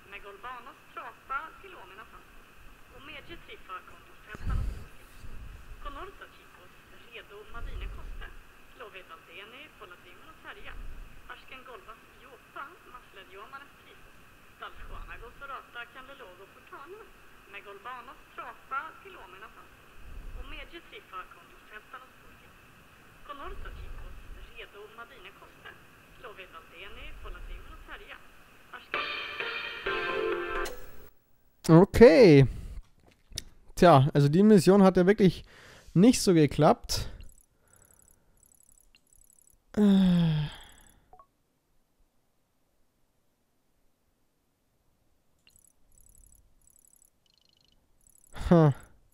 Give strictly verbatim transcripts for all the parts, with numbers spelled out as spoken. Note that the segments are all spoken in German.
Megolbanos trapa kilomena fast. Och medge trippa kontorsfältarna. Conorta chicos, redo Madine Koste. Lovet Aldeni, Polatimen och Terja. Arsken Golvas Jota, Masler Jomanes Pris. Dalsjuana Gossorata Candelogo Portana. Megolbanos trapa kilomena fast. Och medge trippa kontorsfältarna. Conorta chicos, redo Madine Koste. Lovet Aldeni, Polatimen och Terja. Okay. Tja, also die Mission hat ja wirklich nicht so geklappt. Äh. Huh.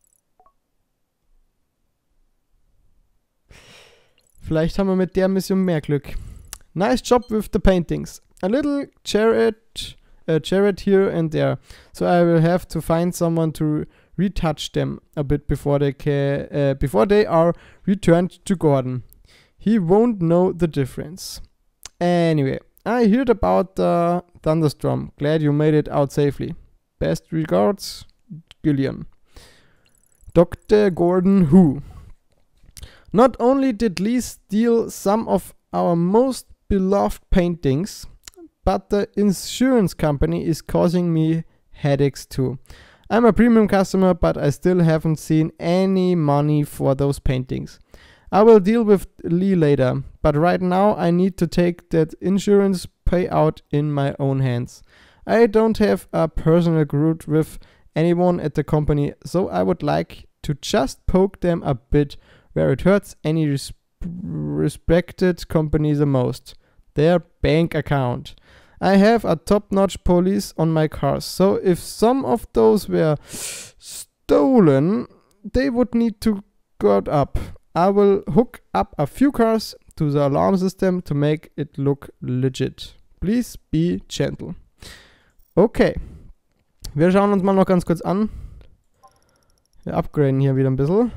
Vielleicht haben wir mit der Mission mehr Glück. Nice job with the paintings. A little chariot, uh, chariot here and there. So I will have to find someone to retouch them a bit before they ca uh, before they are returned to Gordon. He won't know the difference. Anyway, I heard about the thunderstorm. Glad you made it out safely. Best regards, Gillian. Doctor Gordon Who. Not only did Lee steal some of our most beloved paintings, but the insurance company is causing me headaches too. I'm a premium customer, but I still haven't seen any money for those paintings. I will deal with Lee later, but right now I need to take that insurance payout in my own hands. I don't have a personal group with anyone at the company, so I would like to just poke them a bit where it hurts any res respected company the most. Their bank account. I have a top-notch police on my cars, so if some of those were stolen, they would need to get up. I will hook up a few cars to the alarm system to make it look legit. Please be gentle. Okay. Wir schauen uns mal noch ganz kurz an. Wir upgraden hier wieder ein bisschen.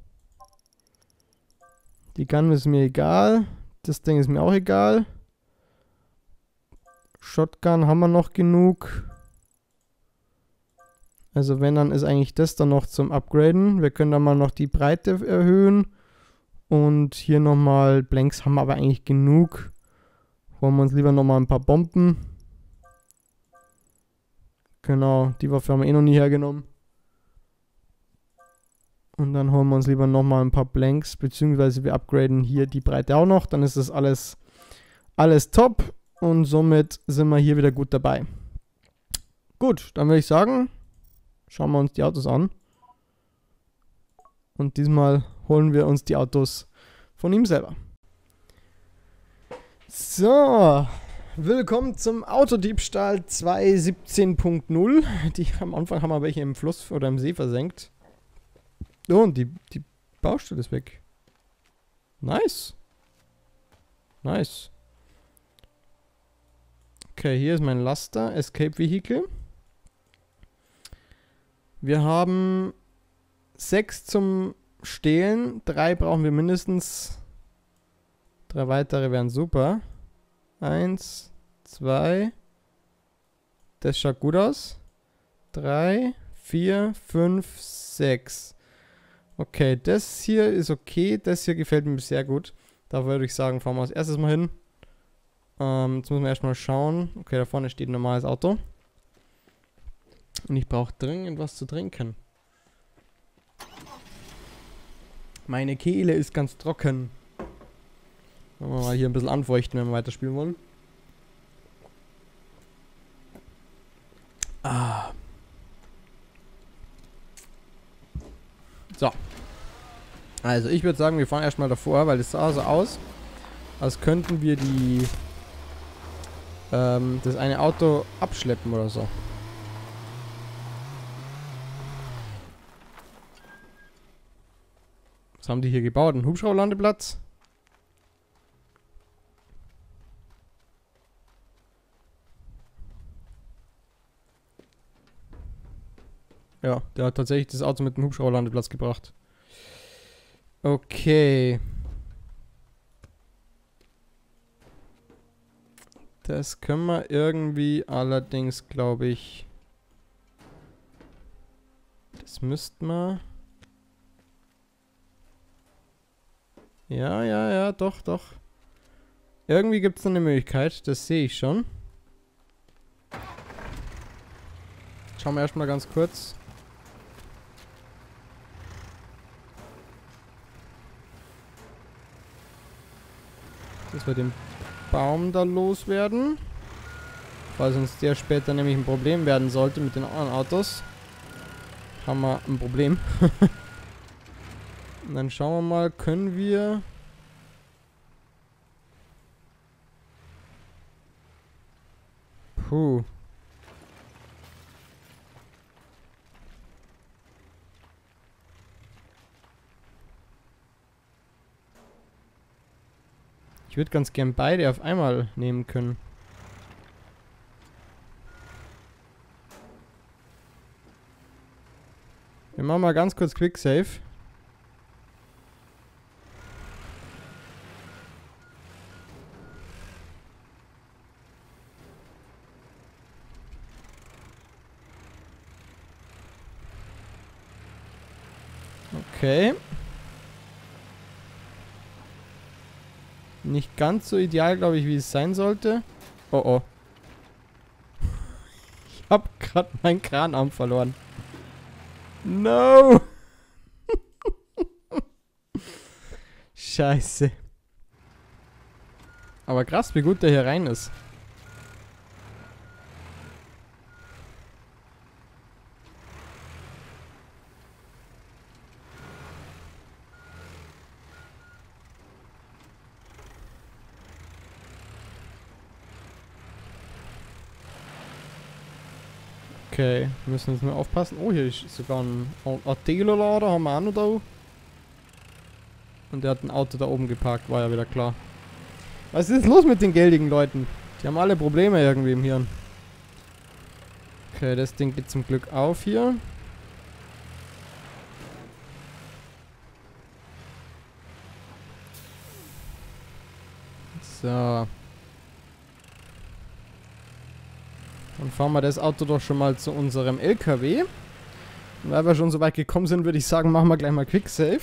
Die Gun ist mir egal. Das Ding ist mir auch egal. Shotgun haben wir noch genug. Also wenn, dann ist eigentlich das dann noch zum Upgraden. Wir können dann mal noch die Breite erhöhen. Und hier nochmal Blanks haben wir aber eigentlich genug. Holen wir uns lieber nochmal ein paar Bomben. Genau, die Waffe haben wir eh noch nie hergenommen. Und dann holen wir uns lieber nochmal ein paar Blanks. Beziehungsweise wir upgraden hier die Breite auch noch. Dann ist das alles, alles top. Und somit sind wir hier wieder gut dabei. Gut, dann würde ich sagen, schauen wir uns die Autos an. Und diesmal holen wir uns die Autos von ihm selber. So, willkommen zum Autodiebstahl zwei siebzehn punkt null. Die am Anfang haben wir welche im Fluss oder im See versenkt. Oh, und die, die Baustelle ist weg. Nice. Nice. Okay, hier ist mein Laster, Escape Vehicle. Wir haben sechs zum Stehlen, drei brauchen wir mindestens. Drei weitere wären super. Eins, zwei. Das schaut gut aus. Drei, vier, fünf, sechs. Okay, das hier ist okay. Das hier gefällt mir sehr gut. Da würde ich sagen, fahren wir als erstes mal hin. Ähm, jetzt müssen wir erstmal schauen. Okay, da vorne steht ein normales Auto. Und ich brauche dringend was zu trinken. Meine Kehle ist ganz trocken. Wollen wir mal hier ein bisschen anfeuchten, wenn wir weiterspielen wollen. Ah. So. Also ich würde sagen, wir fahren erstmal davor, weil es sah so aus, als könnten wir die ähm, das eine Auto abschleppen oder so. Was haben die hier gebaut? Ein Hubschrauberlandeplatz? Ja, der hat tatsächlich das Auto mit dem Hubschrauberlandeplatz gebracht. Okay. Das können wir irgendwie allerdings, glaube ich... Das müssten wir... Ja, ja, ja, doch, doch. Irgendwie gibt es eine Möglichkeit, das sehe ich schon. Schauen wir erstmal ganz kurz. Dass wir den Baum da loswerden. Weil sonst der später nämlich ein Problem werden sollte mit den anderen Autos. Haben wir ein Problem. Und dann schauen wir mal, können wir... Puh. Ich würde ganz gern beide auf einmal nehmen können. Wir machen mal ganz kurz Quick Save. Okay. Nicht ganz so ideal, glaube ich, wie es sein sollte. Oh oh. Ich habe gerade meinen Kranarm verloren. No! Scheiße. Aber krass, wie gut der hier rein ist. Okay, wir müssen jetzt nur aufpassen. Oh, hier ist sogar ein Artelo-Lader, haben wir auch noch da. Und der hat ein Auto da oben geparkt, war ja wieder klar. Was ist los mit den geldigen Leuten? Die haben alle Probleme irgendwie im Hirn. Okay, das Ding geht zum Glück auf hier. So. Dann fahren wir das Auto doch schon mal zu unserem L K W. Und weil wir schon so weit gekommen sind, würde ich sagen, machen wir gleich mal Quick Save.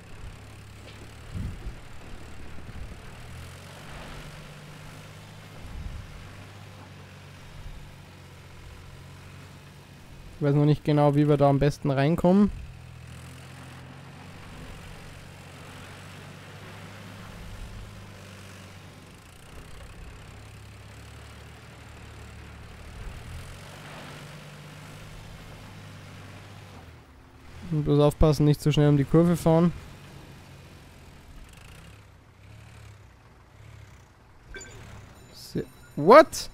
Ich weiß noch nicht genau, wie wir da am besten reinkommen. Und bloß aufpassen, nicht zu schnell um die Kurve fahren. Se- What?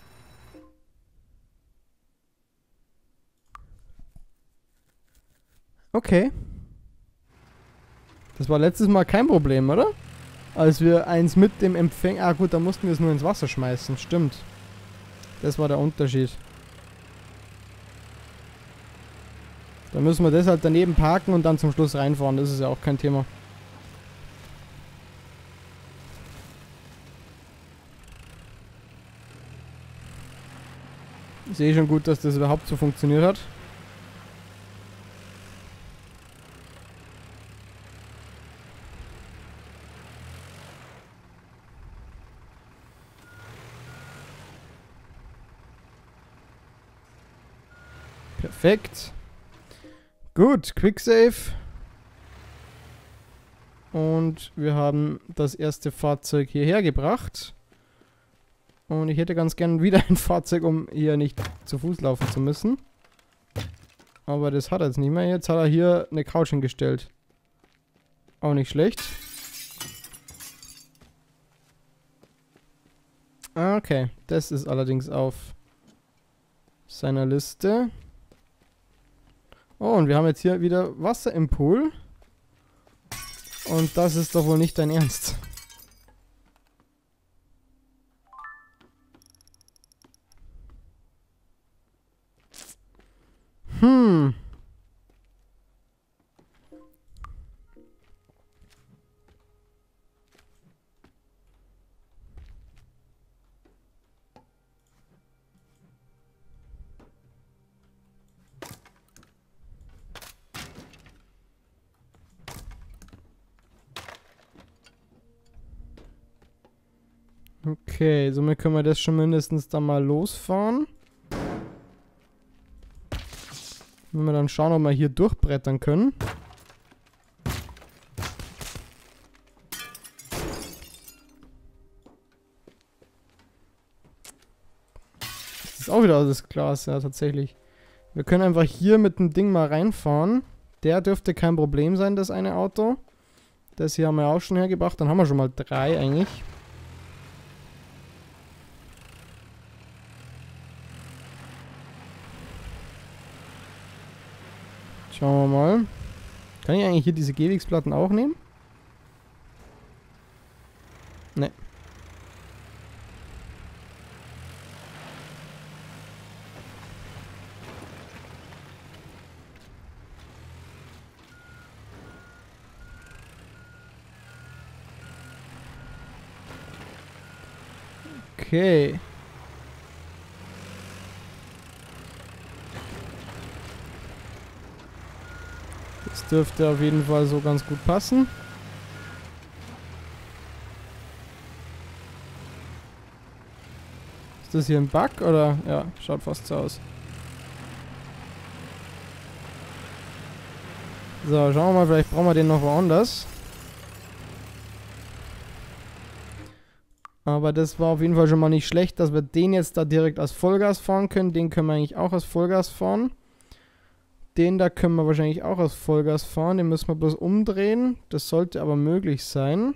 Okay. Das war letztes Mal kein Problem, oder? Als wir eins mit dem Empfänger... Ah gut, da mussten wir es nur ins Wasser schmeißen. Stimmt. Das war der Unterschied. Da müssen wir das halt daneben parken und dann zum Schluss reinfahren. Das ist ja auch kein Thema. Ich sehe schon gut, dass das überhaupt so funktioniert hat. Perfekt. Gut, Quick Save. Und wir haben das erste Fahrzeug hierher gebracht. Und ich hätte ganz gern wieder ein Fahrzeug, um hier nicht zu Fuß laufen zu müssen. Aber das hat er jetzt nicht mehr. Jetzt hat er hier eine Couch hingestellt. Auch nicht schlecht. Okay, das ist allerdings auf seiner Liste. Oh, und wir haben jetzt hier wieder Wasser im Pool. Und das ist doch wohl nicht dein Ernst. Hm. Okay, somit können wir das schon mindestens dann mal losfahren. Wenn wir dann schauen, ob wir hier durchbrettern können. Das ist auch wieder alles Glas, ja, tatsächlich. Wir können einfach hier mit dem Ding mal reinfahren. Der dürfte kein Problem sein, das eine Auto. Das hier haben wir auch schon hergebracht. Dann haben wir schon mal drei eigentlich. Schauen wir mal. Kann ich eigentlich hier diese Gehwegsplatten auch nehmen? Ne. Okay. Das dürfte auf jeden Fall so ganz gut passen. Ist das hier ein Bug oder? Ja, schaut fast so aus. So, schauen wir mal, vielleicht brauchen wir den noch woanders. Aber das war auf jeden Fall schon mal nicht schlecht, dass wir den jetzt da direkt als Vollgas fahren können. Den können wir eigentlich auch als Vollgas fahren. Den da können wir wahrscheinlich auch als Vollgas fahren. Den müssen wir bloß umdrehen. Das sollte aber möglich sein.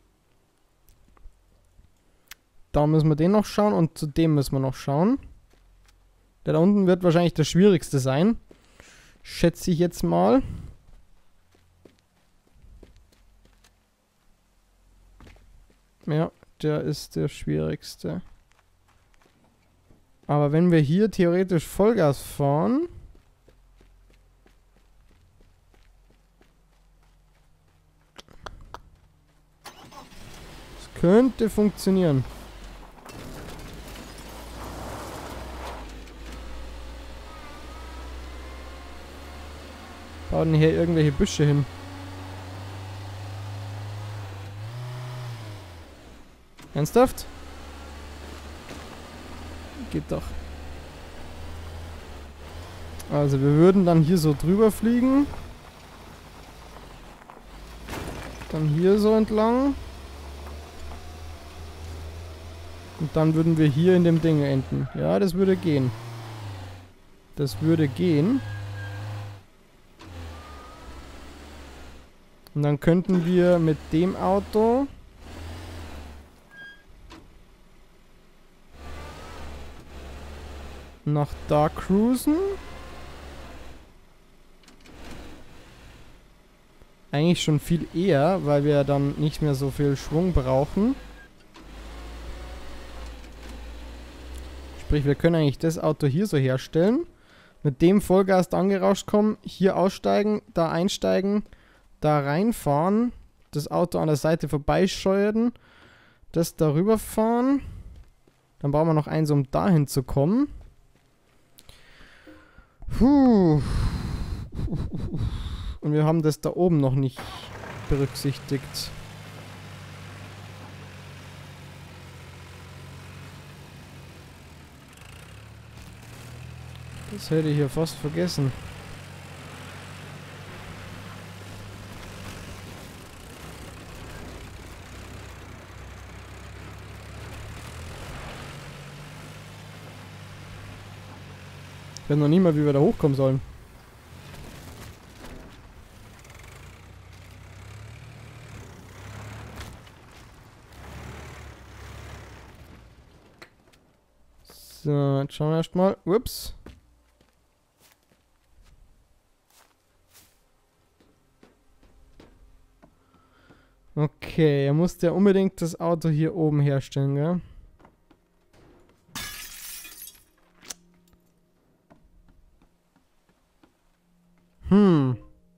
Da müssen wir den noch schauen und zu dem müssen wir noch schauen. Der da unten wird wahrscheinlich der schwierigste sein. Schätze ich jetzt mal. Ja, der ist der schwierigste. Aber wenn wir hier theoretisch Vollgas fahren... Das könnte funktionieren. Bauen hier irgendwelche Büsche hin. Ernsthaft? Geht doch. Also wir würden dann hier so drüber fliegen. Dann hier so entlang. Und dann würden wir hier in dem Ding enden. Ja, das würde gehen. Das würde gehen. Und dann könnten wir mit dem Auto... nach da cruisen. Eigentlich schon viel eher, weil wir dann nicht mehr so viel Schwung brauchen. Sprich, wir können eigentlich das Auto hier so herstellen. Mit dem Vollgas da angerauscht kommen, hier aussteigen, da einsteigen, da reinfahren, das Auto an der Seite vorbeischeuern, das darüber fahren. Dann brauchen wir noch eins, um dahin zu kommen. Puh. Und wir haben das da oben noch nicht berücksichtigt. Das hätte ich hier fast vergessen. Ich weiß noch nicht mal, wie wir da hochkommen sollen. So, jetzt schauen wir erstmal. Ups. Okay, er musste ja unbedingt das Auto hier oben herstellen, gell? Hm.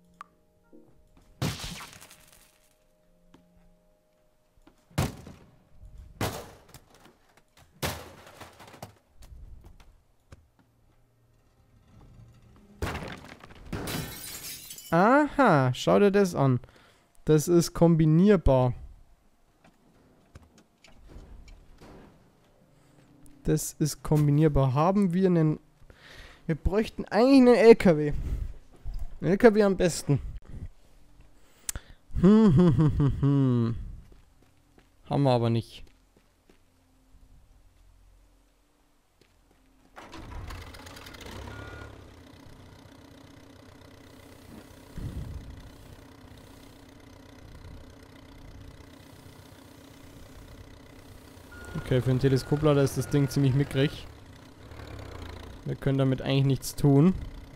Aha, schau dir das an. Das ist kombinierbar. Das ist kombinierbar. Haben wir einen... Wir bräuchten eigentlich einen L K W. Ein L K W am besten. Hm, hm, hm, hm, hm. Haben wir aber nicht. Okay, für einen Teleskoplader ist das Ding ziemlich mickrig. Wir können damit eigentlich nichts tun.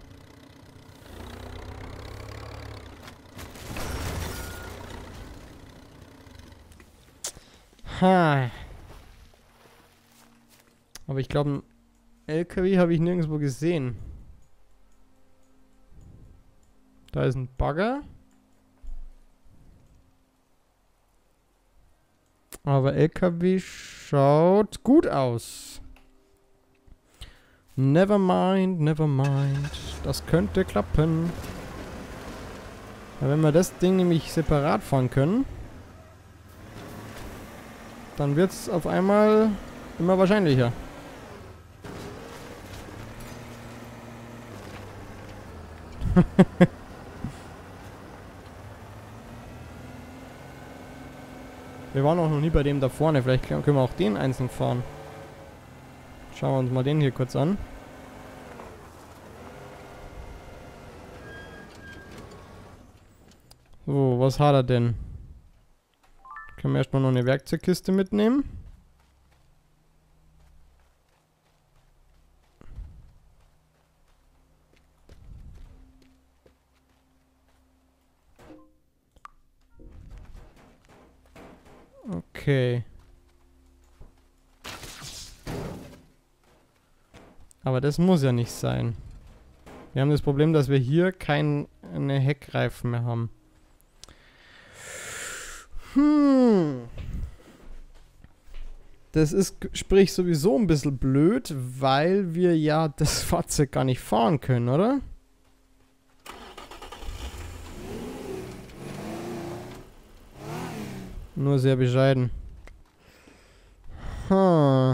Ha. Aber ich glaube, ein L K W habe ich nirgendwo gesehen. Da ist ein Bagger. Aber L K W schaut gut aus. Never mind, never mind. Das könnte klappen. Ja, wenn wir das Ding nämlich separat fahren können, dann wird es auf einmal immer wahrscheinlicher. Wir waren auch noch nie bei dem da vorne. Vielleicht können wir auch den einzeln fahren. Schauen wir uns mal den hier kurz an. So, was hat er denn? Können wir erstmal noch eine Werkzeugkiste mitnehmen. Okay. Aber das muss ja nicht sein. Wir haben das Problem, dass wir hier keine Heckreifen mehr haben. Hm. Das ist, sprich, sowieso ein bisschen blöd, weil wir ja das Fahrzeug gar nicht fahren können, oder? Nur sehr bescheiden. Hm.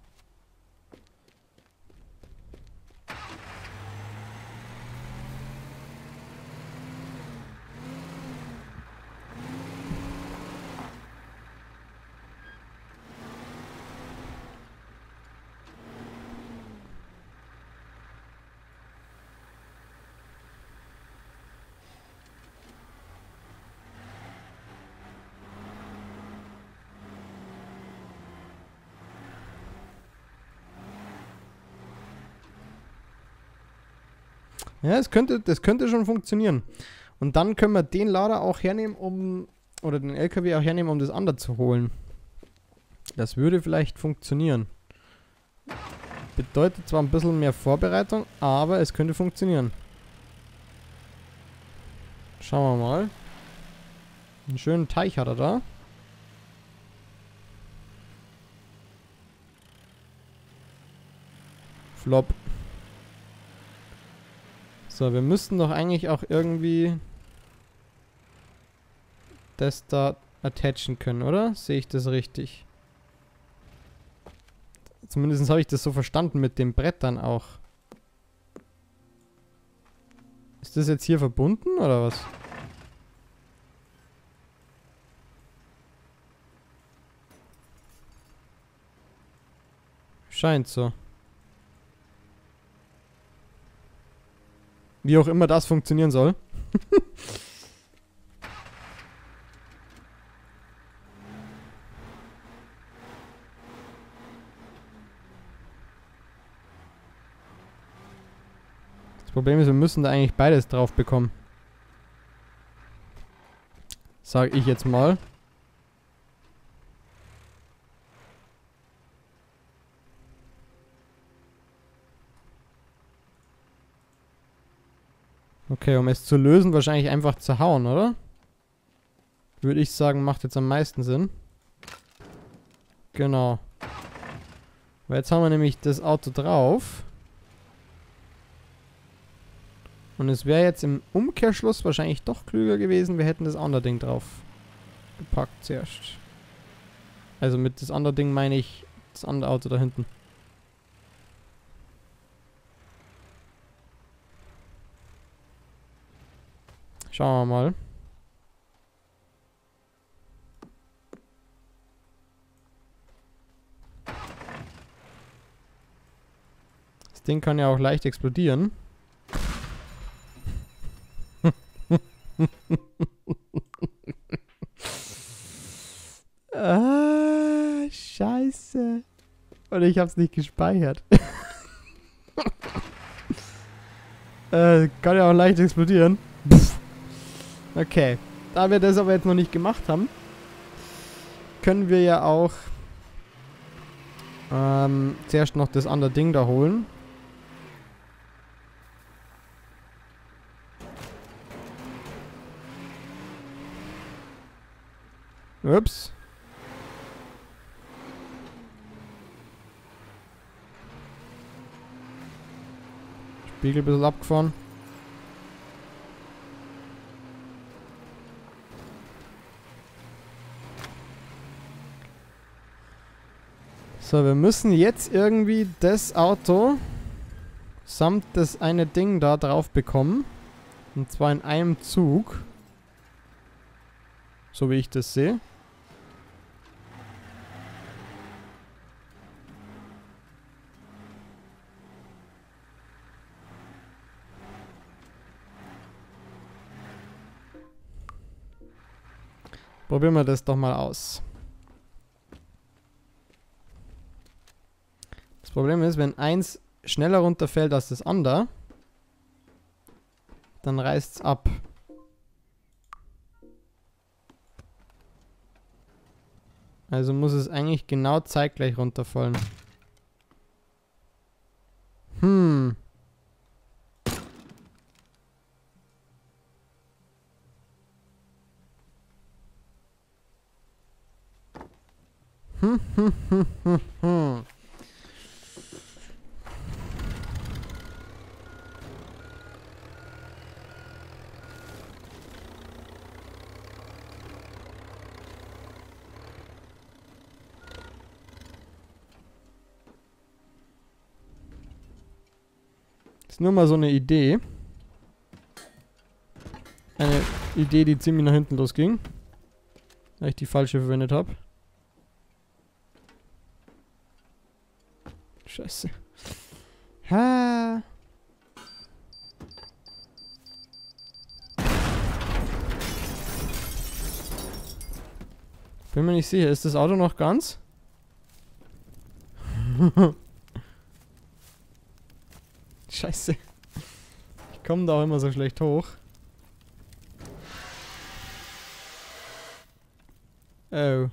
Ja, es könnte, das könnte schon funktionieren. Und dann können wir den Lader auch hernehmen, um, oder den L K W auch hernehmen, um das andere zu holen. Das würde vielleicht funktionieren. Bedeutet zwar ein bisschen mehr Vorbereitung, aber es könnte funktionieren. Schauen wir mal. Einen schönen Teich hat er da. Flop. So, wir müssten doch eigentlich auch irgendwie das da attachen können, oder? Sehe ich das richtig? Zumindest habe ich das so verstanden mit den Brettern auch. Ist das jetzt hier verbunden, oder was? Scheint so. Wie auch immer das funktionieren soll. Das Problem ist, wir müssen da eigentlich beides drauf bekommen. Sag ich jetzt mal. Okay, um es zu lösen, wahrscheinlich einfach zu hauen, oder? Würde ich sagen, macht jetzt am meisten Sinn. Genau. Weil jetzt haben wir nämlich das Auto drauf. Und es wäre jetzt im Umkehrschluss wahrscheinlich doch klüger gewesen, wir hätten das andere Ding drauf gepackt zuerst. Also mit das andere Ding meine ich das andere Auto da hinten. Schauen wir mal. Das Ding kann ja auch leicht explodieren. Ah, scheiße. Und ich hab's nicht gespeichert. äh, kann ja auch leicht explodieren. Pff. Okay. Da wir das aber jetzt noch nicht gemacht haben, können wir ja auch ähm, zuerst noch das andere Ding da holen. Ups. Spiegel ein bisschen abgefahren. So, wir müssen jetzt irgendwie das Auto samt das eine Ding da drauf bekommen. Und zwar in einem Zug. So wie ich das sehe. Probieren wir das doch mal aus. Das Problem ist, wenn eins schneller runterfällt als das andere, dann reißt es ab. Also muss es eigentlich genau zeitgleich runterfallen. Hm. Hm, hm, hm, hm, hm. Ist nur mal so eine Idee. Eine Idee, die ziemlich nach hinten losging. Weil ich die falsche verwendet habe. Scheiße. Ha. Bin mir nicht sicher. Ist das Auto noch ganz? Scheiße. Ich komme da auch immer so schlecht hoch. Oh.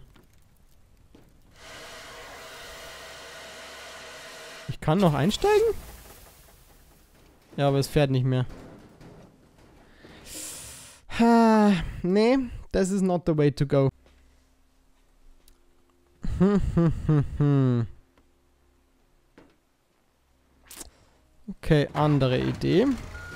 Ich kann noch einsteigen? Ja, aber es fährt nicht mehr. Ha, nee, das is not the way to go. Hm, hm, hm, hm. Okay, andere Idee.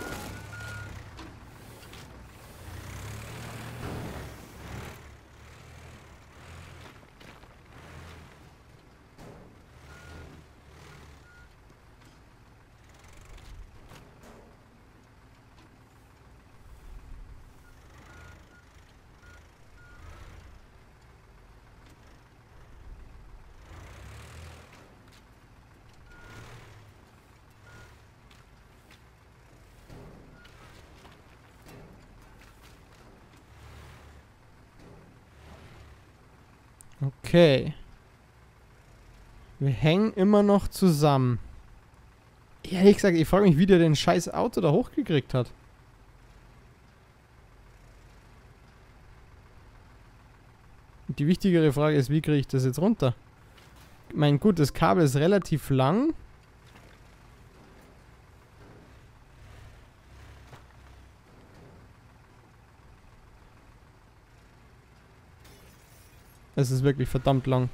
Okay. Wir hängen immer noch zusammen. Ehrlich gesagt, ich frage mich, wie der den scheiß Auto da hochgekriegt hat. Und die wichtigere Frage ist, wie kriege ich das jetzt runter? Mein gut, das Kabel ist relativ lang. Es ist wirklich verdammt lang.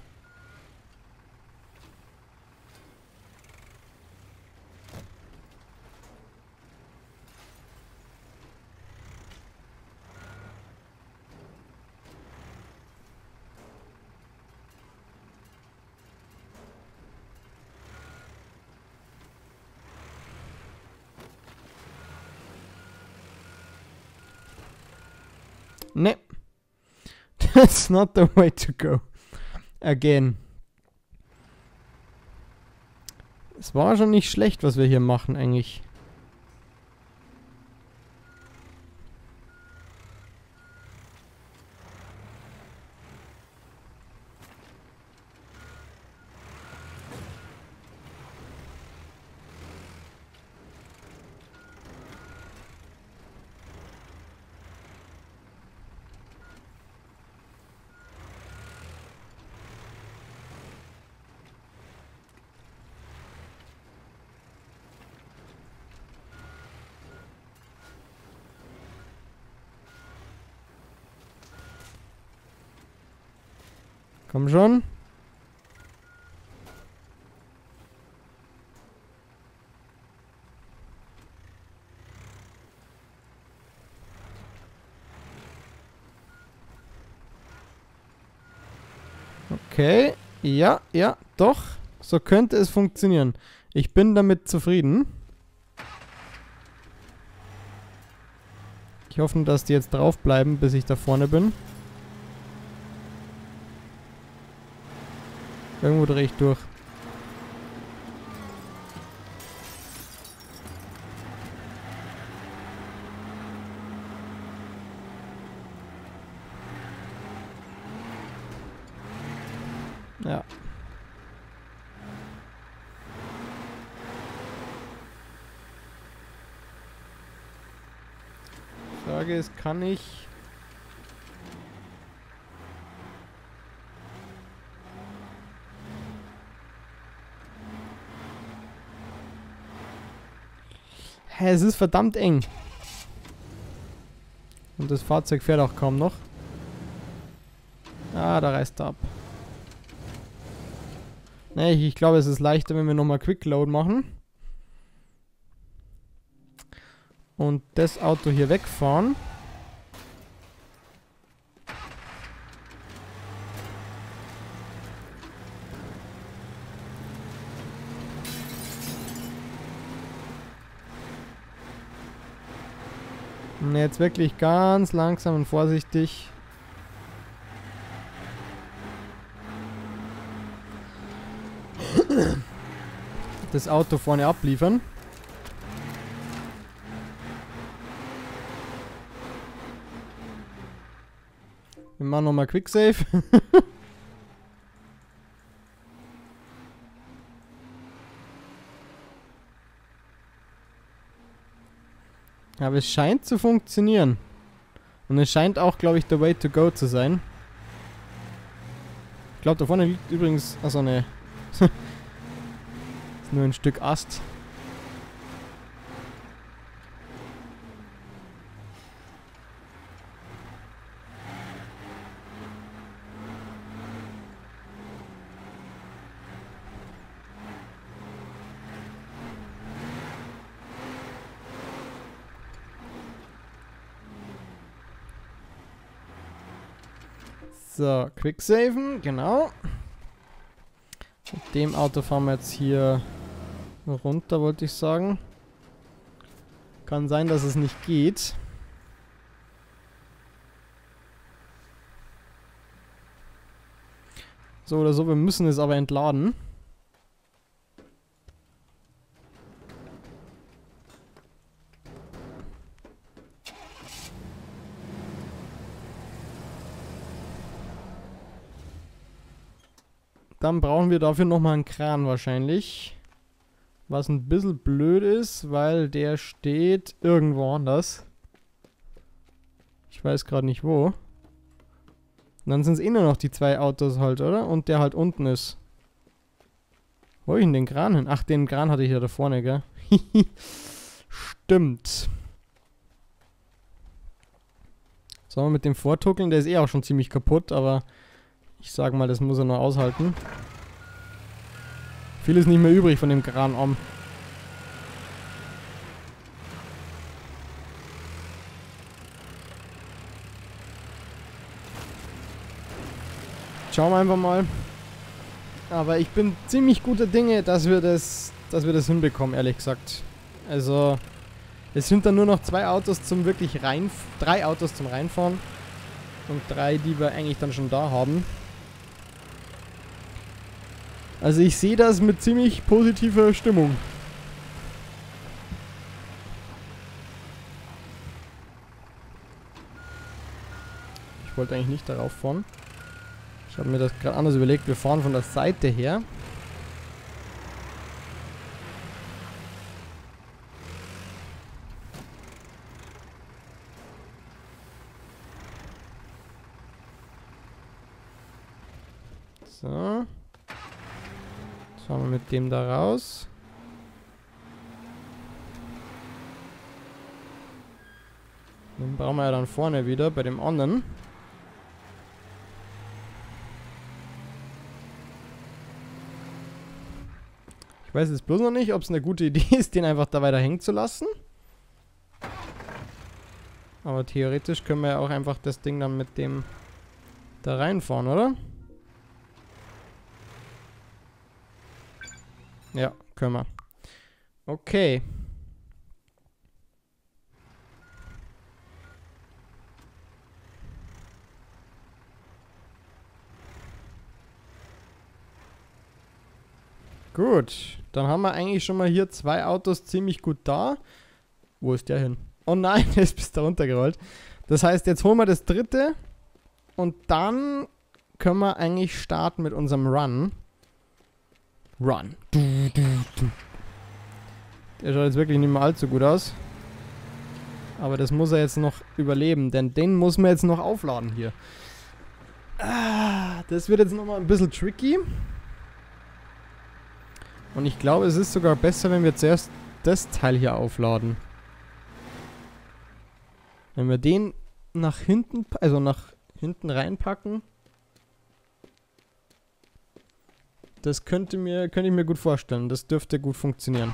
Ne. That's not the way to go. Again. Es war schon nicht schlecht, was wir hier machen eigentlich. Komm schon. Okay. Ja, ja, doch. So könnte es funktionieren. Ich bin damit zufrieden. Ich hoffe, dass die jetzt draufbleiben, bis ich da vorne bin. Irgendwo drehe ich durch. Ja. Frage ist, kann ich... Hä, es ist verdammt eng. Und das Fahrzeug fährt auch kaum noch. Ah, da reißt er ab. Ne, ich, ich glaube, es ist leichter, wenn wir nochmal Quick Load machen. Und das Auto hier wegfahren. Und jetzt wirklich ganz langsam und vorsichtig. Das Auto vorne abliefern. Wir machen nochmal Quick Save. Aber es scheint zu funktionieren. Und es scheint auch, glaube ich, the way to go zu sein. Ich glaube, da vorne liegt übrigens... Achso, ne. Ist nur ein Stück Ast. So, Quicksaven, genau. Mit dem Auto fahren wir jetzt hier runter, wollte ich sagen. Kann sein, dass es nicht geht. So oder so, wir müssen es aber entladen. Dann brauchen wir dafür nochmal einen Kran wahrscheinlich. Was ein bisschen blöd ist, weil der steht irgendwo anders. Ich weiß gerade nicht wo. Und dann sind es eh nur noch die zwei Autos halt, oder? Und der halt unten ist. Wo hab ich denn den Kran hin? Ach, den Kran hatte ich ja da vorne, gell? Stimmt. Sollen wir mit dem vortuckeln? Der ist eh auch schon ziemlich kaputt, aber... Ich sag mal, das muss er noch aushalten. Viel ist nicht mehr übrig von dem Kranarm. Schauen wir einfach mal. Aber ich bin ziemlich guter Dinge, dass wir das, dass wir das hinbekommen, ehrlich gesagt. Also, es sind dann nur noch zwei Autos zum wirklich rein, drei Autos zum Reinfahren. Und drei, die wir eigentlich dann schon da haben. Also ich sehe das mit ziemlich positiver Stimmung. Ich wollte eigentlich nicht darauf fahren. Ich habe mir das gerade anders überlegt. Wir fahren von der Seite her. So. Jetzt fahren wir mit dem da raus. Den brauchen wir ja dann vorne wieder bei dem anderen. Ich weiß jetzt bloß noch nicht, ob es eine gute Idee ist, den einfach da weiter hängen zu lassen. Aber theoretisch können wir ja auch einfach das Ding dann mit dem da reinfahren, oder? Ja, können wir. Okay. Gut, dann haben wir eigentlich schon mal hier zwei Autos ziemlich gut da. Wo ist der hin? Oh nein, der ist bis da runtergerollt. Das heißt, jetzt holen wir das dritte. Und dann können wir eigentlich starten mit unserem Run. Run. Der schaut jetzt wirklich nicht mehr allzu gut aus. Aber das muss er jetzt noch überleben, denn den muss man jetzt noch aufladen hier. Ah, das wird jetzt nochmal ein bisschen tricky. Und ich glaube, es ist sogar besser, wenn wir zuerst das Teil hier aufladen. Wenn wir den nach hinten, also nach hinten reinpacken. Das könnte mir, könnte ich mir gut vorstellen. Das dürfte gut funktionieren.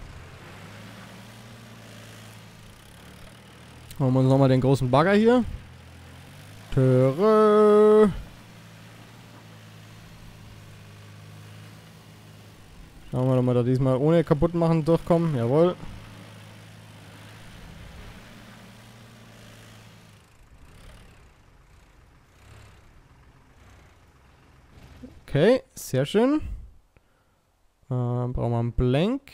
Holen wir uns nochmal den großen Bagger hier. Töre. Schauen wir doch mal, da diesmal ohne kaputt machen durchkommen. Jawohl. Okay, sehr schön. Äh, brauchen wir einen Blank.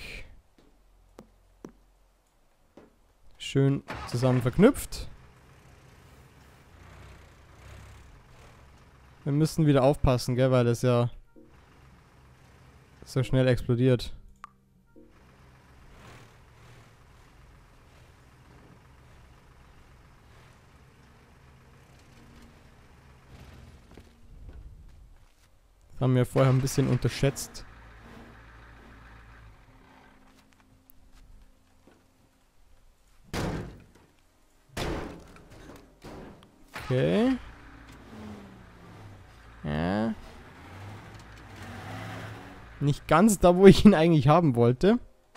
Schön zusammen verknüpft. Wir müssen wieder aufpassen, gell, weil das ja so schnell explodiert. Das haben wir vorher ein bisschen unterschätzt. Okay. Ja. Nicht ganz da, wo ich ihn eigentlich haben wollte.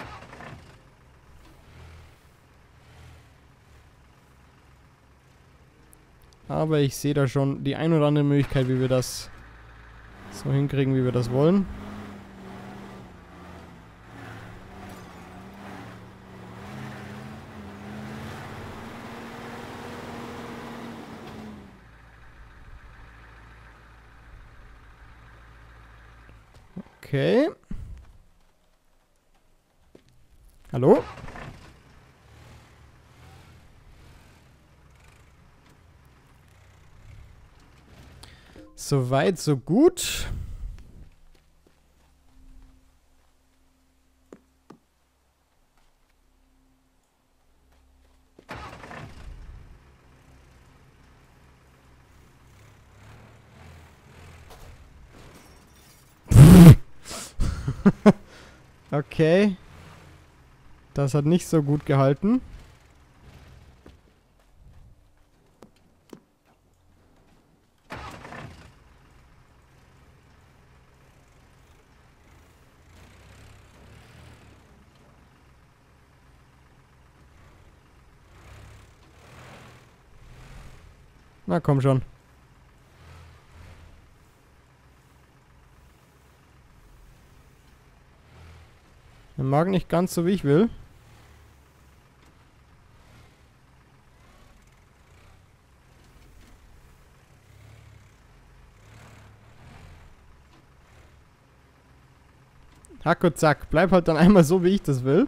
Aber ich sehe da schon die ein oder andere Möglichkeit, wie wir das so hinkriegen, wie wir das wollen. Okay. Hallo? So weit, so gut. Okay. Das hat nicht so gut gehalten. Na komm schon. Er mag nicht ganz so, wie ich will. Hack und zack. Bleib halt dann einmal so, wie ich das will.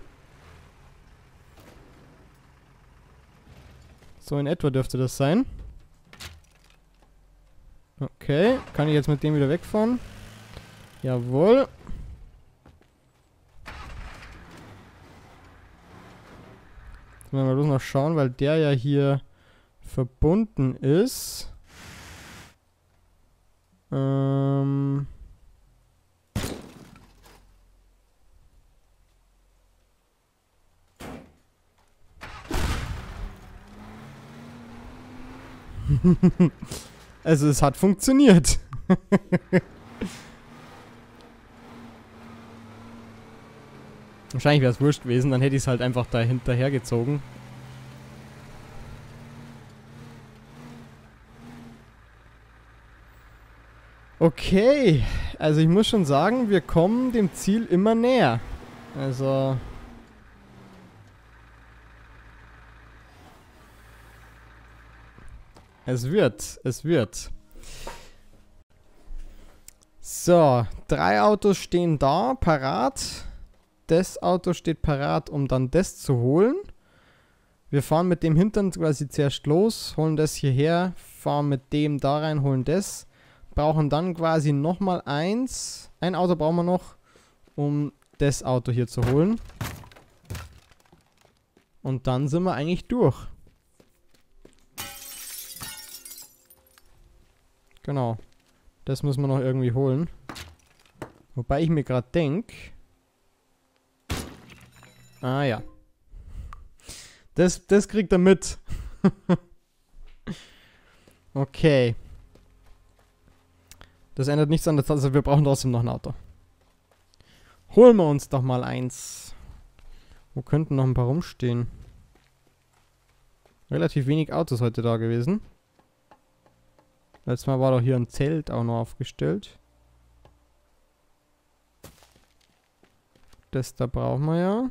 So in etwa dürfte das sein. Okay. Kann ich jetzt mit dem wieder wegfahren? Jawohl. Jetzt müssen wir bloß noch schauen, weil der ja hier verbunden ist. Ähm... Also es hat funktioniert. Wahrscheinlich wäre es wurscht gewesen, dann hätte ich es halt einfach da hinterher gezogen. Okay, also ich muss schon sagen, wir kommen dem Ziel immer näher. Also... Es wird, es wird. So, drei Autos stehen da, parat. Das Auto steht parat, um dann das zu holen. Wir fahren mit dem Hintern quasi zuerst los, holen das hierher, fahren mit dem da rein, holen das. Brauchen dann quasi nochmal eins. Ein Auto brauchen wir noch, um das Auto hier zu holen. Und dann sind wir eigentlich durch. Genau. Das müssen wir noch irgendwie holen. Wobei ich mir gerade denke... Ah ja. Das, das kriegt er mit. Okay. Das ändert nichts an der Tatsache, wir brauchen trotzdem noch ein Auto. Holen wir uns doch mal eins. Wo könnten noch ein paar rumstehen? Relativ wenig Autos heute da gewesen. Letztes Mal war doch hier ein Zelt auch noch aufgestellt. Das da brauchen wir ja.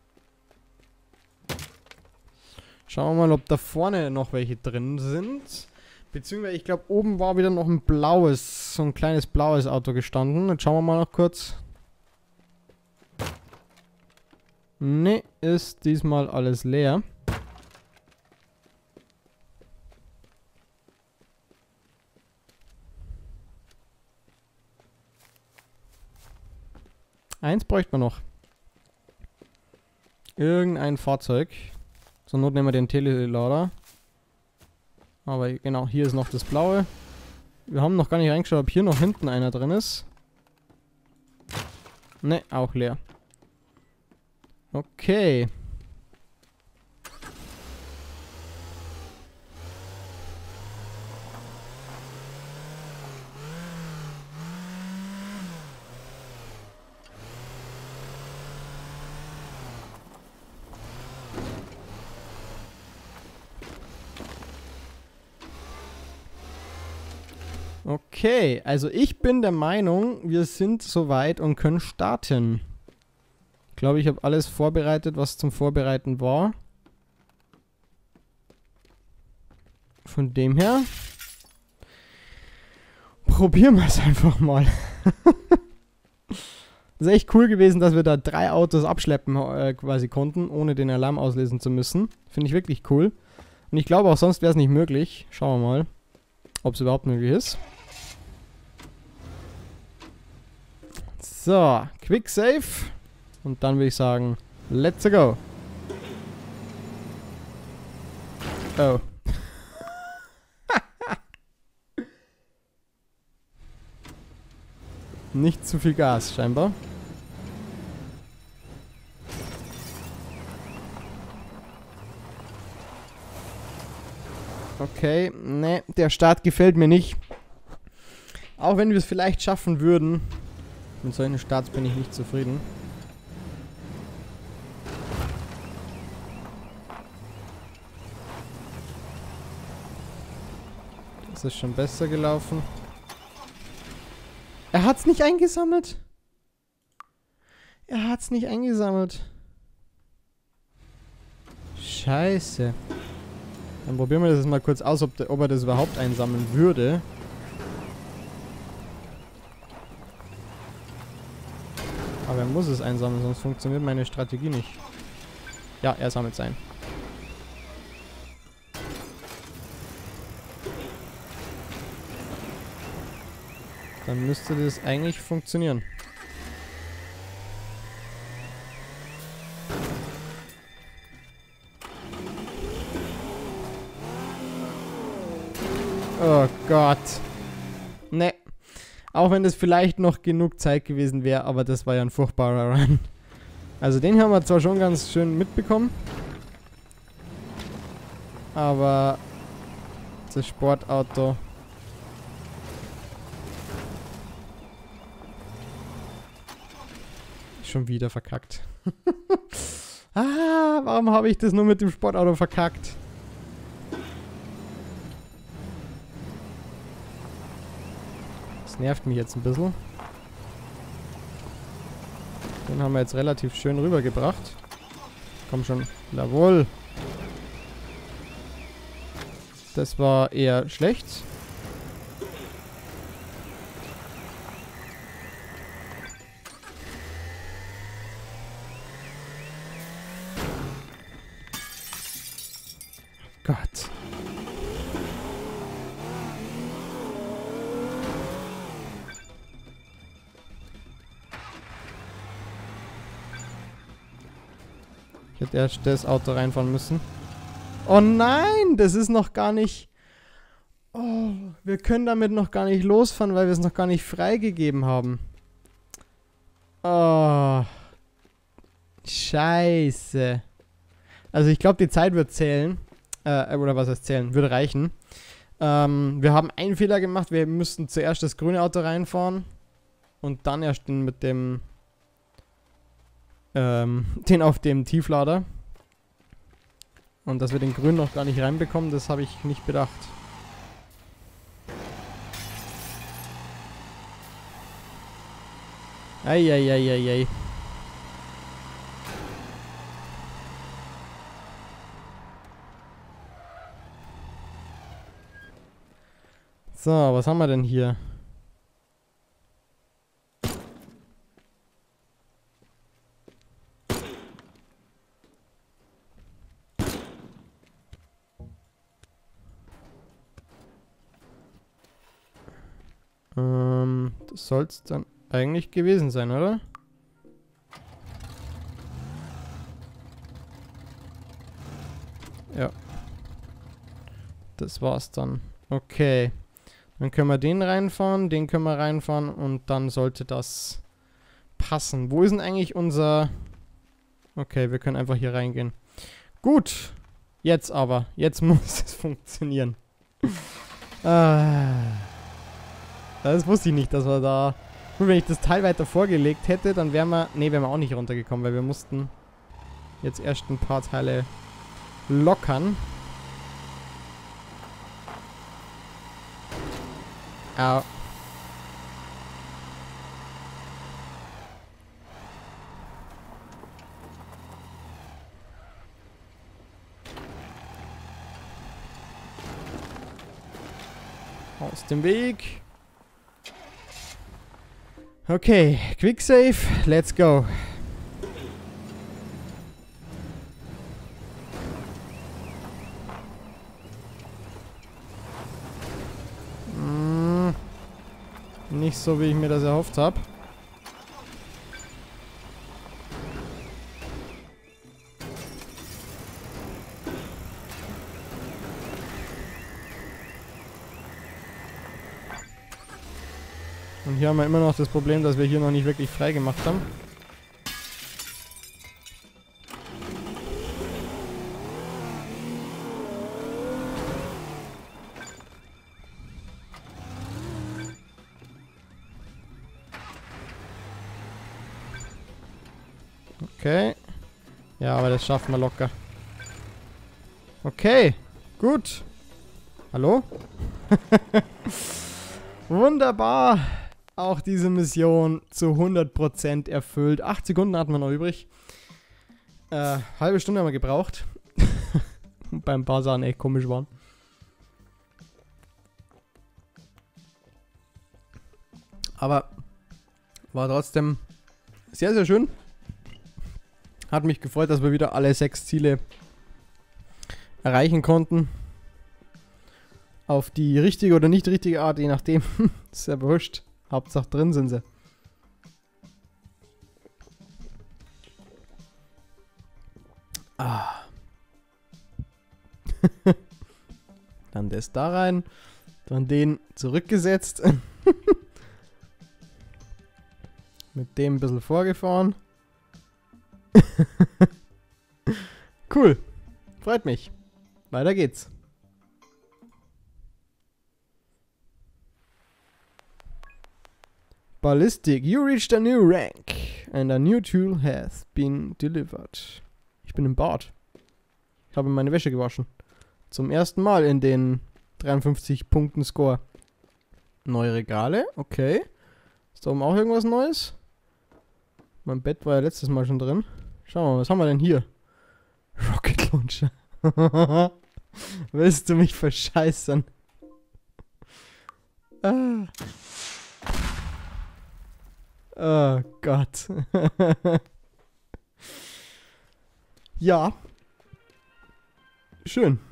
Schauen wir mal, ob da vorne noch welche drin sind. Beziehungsweise, ich glaube, oben war wieder noch ein blaues, so ein kleines blaues Auto gestanden. Jetzt schauen wir mal noch kurz. Ne, ist diesmal alles leer. Eins bräuchte man noch. Irgendein Fahrzeug. Zur Not nehmen wir den Telelader. Aber genau, hier ist noch das blaue. Wir haben noch gar nicht reingeschaut, ob hier noch hinten einer drin ist. Ne, auch leer. Okay. Okay, also ich bin der Meinung, wir sind soweit und können starten. Ich glaube, ich habe alles vorbereitet, was zum Vorbereiten war. Von dem her probieren wir es einfach mal. Es ist echt cool gewesen, dass wir da drei Autos abschleppen äh, quasi konnten, ohne den Alarm auslesen zu müssen. Finde ich wirklich cool. Und ich glaube auch sonst wäre es nicht möglich. Schauen wir mal, ob es überhaupt möglich ist. So, Quick Save. Und dann würde ich sagen, let's go. Oh. Nicht zu viel Gas, scheinbar. Okay, ne, der Start gefällt mir nicht. Auch wenn wir es vielleicht schaffen würden. Mit solchen Starts bin ich nicht zufrieden. Das ist schon besser gelaufen. Er hat's nicht eingesammelt. Er hat's nicht eingesammelt. Scheiße. Dann probieren wir das mal kurz aus, ob, der, ob er das überhaupt einsammeln würde. Aber er muss es einsammeln, sonst funktioniert meine Strategie nicht. Ja, er sammelt es ein. Dann müsste das eigentlich funktionieren. Oh Gott. Ne. Auch wenn das vielleicht noch genug Zeit gewesen wäre, aber das war ja ein furchtbarer Run. Also den haben wir zwar schon ganz schön mitbekommen. Aber das Sportauto... Schon wieder verkackt. Ah, warum habe ich das nur mit dem Sportauto verkackt? Das nervt mich jetzt ein bisschen. Den haben wir jetzt relativ schön rübergebracht. Komm schon. Jawohl. Das war eher schlecht. Gott. Ich hätte erst das Auto reinfahren müssen. Oh nein, das ist noch gar nicht... Oh, wir können damit noch gar nicht losfahren, weil wir es noch gar nicht freigegeben haben. Oh. Scheiße. Also ich glaube, die Zeit wird zählen. Äh, oder was heißt zählen? Würde reichen. Ähm, wir haben einen Fehler gemacht. Wir müssten zuerst das grüne Auto reinfahren. Und dann erst den mit dem... Ähm, den auf dem Tieflader. Und dass wir den grünen noch gar nicht reinbekommen, das habe ich nicht bedacht. Eieieiei. So, was haben wir denn hier? Ähm, das soll es dann eigentlich gewesen sein, oder? Ja. Das war's dann. Okay. Dann können wir den reinfahren, den können wir reinfahren und dann sollte das passen. Wo ist denn eigentlich unser... Okay, wir können einfach hier reingehen. Gut. Jetzt aber. Jetzt muss es funktionieren. ah. Das wusste ich nicht, dass wir da... Gut, wenn ich das Teil weiter vorgelegt hätte, dann wären wir... Ne, wären wir auch nicht runtergekommen, weil wir mussten jetzt erst ein paar Teile lockern. Au. Aus dem Weg. Okay, Quick Save, let's go. Mm, nicht so, wie ich mir das erhofft habe. Und hier haben wir immer noch das Problem, dass wir hier noch nicht wirklich frei gemacht haben. Okay. Ja, aber das schaffen wir locker. Okay. Gut. Hallo? Wunderbar. Auch diese Mission zu hundert Prozent erfüllt. acht Sekunden hatten wir noch übrig. Äh, halbe Stunde haben wir gebraucht. Beim paar Sachen echt komisch waren. Aber war trotzdem sehr, sehr schön. Hat mich gefreut, dass wir wieder alle sechs Ziele erreichen konnten. Auf die richtige oder nicht richtige Art, je nachdem. Ist ja wurscht. Hauptsache drin sind sie. Ah. Dann das da rein. Dann den zurückgesetzt. Mit dem ein bisschen vorgefahren. Cool. Freut mich. Weiter geht's. Ballistic. You reached a new rank. And a new tool has been delivered. Ich bin im Bad. Ich habe meine Wäsche gewaschen. Zum ersten Mal in den dreiundfünfzig Punkten Score. Neue Regale. Okay. Ist da oben auch irgendwas Neues? Mein Bett war ja letztes Mal schon drin. Schauen wir mal, was haben wir denn hier? Rocket Launcher. Willst du mich verscheißern? Ah. Oh Gott. Ja. Schön.